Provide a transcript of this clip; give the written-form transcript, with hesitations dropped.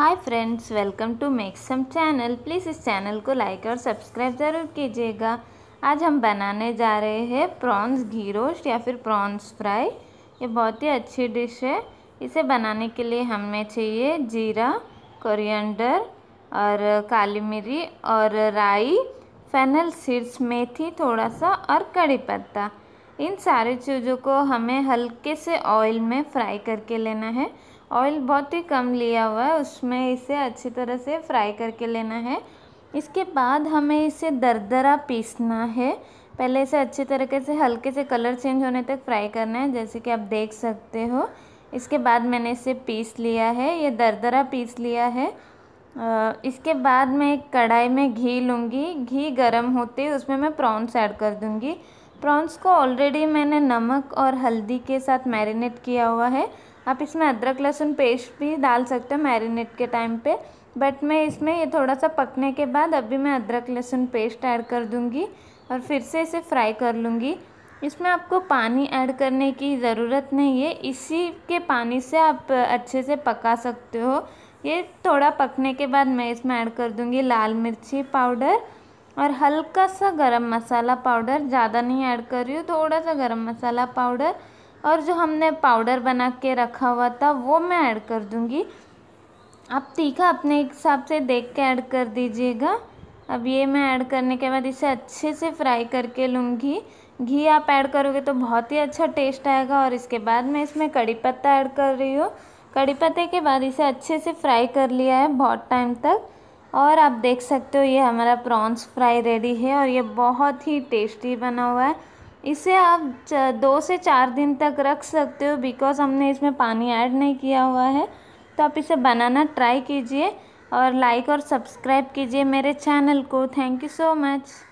Hi friends, welcome to make some channel. Please इस channel को like और subscribe ज़रूर कीजिएगा। आज हम बनाने जा रहे हैं प्रॉन्स घी रोस्ट या फिर प्रॉन्स फ्राई। ये बहुत ही अच्छी डिश है। इसे बनाने के लिए हमें चाहिए जीरा, कोरिएंडर और काली मिरी और राई, फेनल सीड्स, मेथी थोड़ा सा और कड़ी पत्ता। इन सारी चीज़ों को हमें हल्के से ऑयल में फ्राई करके लेना है। ऑयल बहुत ही कम लिया हुआ है, उसमें इसे अच्छी तरह से फ्राई करके लेना है। इसके बाद हमें इसे दरदरा पीसना है। पहले इसे अच्छी तरीके से हल्के से कलर चेंज होने तक फ्राई करना है, जैसे कि आप देख सकते हो। इसके बाद मैंने इसे पीस लिया है, ये दरदरा पीस लिया है। इसके बाद मैं एक कढ़ाई में घी लूँगी। घी गरम होते ही उसमें मैं प्रॉन्स ऐड कर दूँगी। प्रॉन्स को ऑलरेडी मैंने नमक और हल्दी के साथ मैरिनेट किया हुआ है। आप इसमें अदरक लहसुन पेस्ट भी डाल सकते हो मैरिनेट के टाइम पे, बट मैं इसमें ये थोड़ा सा पकने के बाद अभी मैं अदरक लहसुन पेस्ट ऐड कर दूँगी और फिर से इसे फ्राई कर लूँगी। इसमें आपको पानी ऐड करने की ज़रूरत नहीं है, इसी के पानी से आप अच्छे से पका सकते हो। ये थोड़ा पकने के बाद मैं इसमें ऐड कर दूँगी लाल मिर्ची पाउडर और हल्का सा गरम मसाला पाउडर। ज़्यादा नहीं ऐड कर रही हूँ, थोड़ा सा गरम मसाला पाउडर। और जो हमने पाउडर बना के रखा हुआ था वो मैं ऐड कर दूँगी। आप तीखा अपने हिसाब से देख के ऐड कर दीजिएगा। अब ये मैं ऐड करने के बाद इसे अच्छे से फ्राई करके लूँगी। घी आप ऐड करोगे तो बहुत ही अच्छा टेस्ट आएगा। और इसके बाद मैं इसमें कड़ी पत्ता ऐड कर रही हूँ। कड़ी पत्ते के बाद इसे अच्छे से फ्राई कर लिया है बहुत टाइम तक। और आप देख सकते हो ये हमारा प्रॉन्स फ्राई रेडी है और ये बहुत ही टेस्टी बना हुआ है। इसे आप 2 से 4 दिन तक रख सकते हो, बिकॉज़ हमने इसमें पानी ऐड नहीं किया हुआ है। तो आप इसे बनाना ट्राई कीजिए और लाइक और सब्सक्राइब कीजिए मेरे चैनल को। Thank you so much.